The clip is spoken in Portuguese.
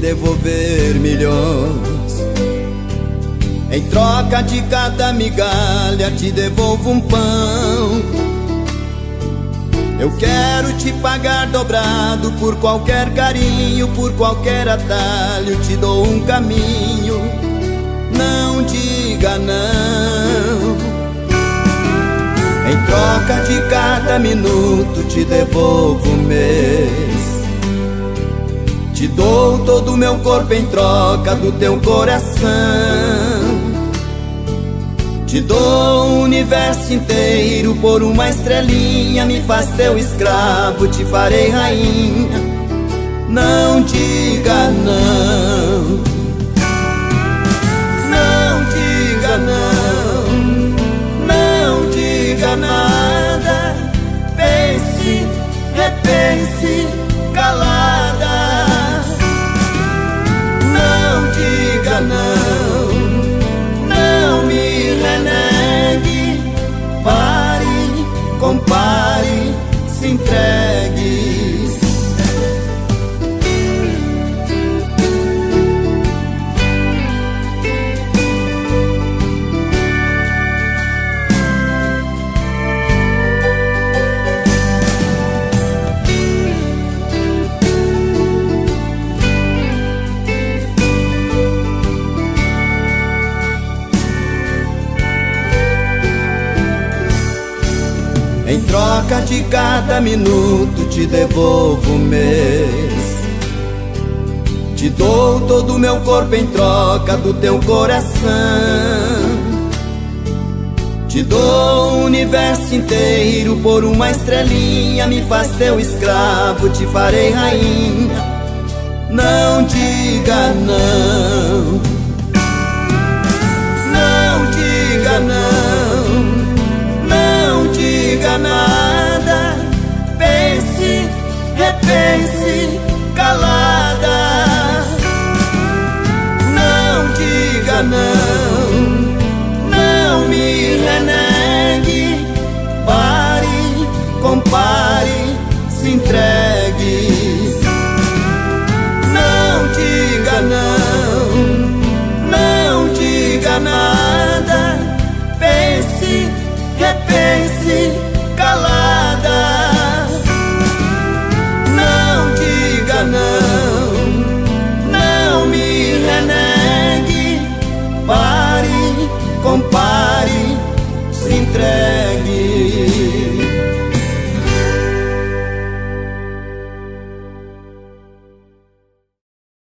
devolver milhões. Em troca de cada migalha te devolvo um pão. Eu quero te pagar dobrado por qualquer carinho, por qualquer atalho te dou um caminho. Não diga não. Em troca de cada minuto te devolvo um mês. Te dou todo o meu corpo em troca do teu coração. Te dou o universo inteiro por uma estrelinha. Me faz teu escravo, te farei rainha. Não diga não. Não diga não. Não diga nada. Pense, repense, calada. Não diga não. Não me renegue. Pare, compare, se entregue. Em troca de cada minuto te devolvo um mês. Te dou todo o meu corpo em troca do teu coração. Te dou o universo inteiro por uma estrelinha. Me faz teu escravo, te farei rainha. Não diga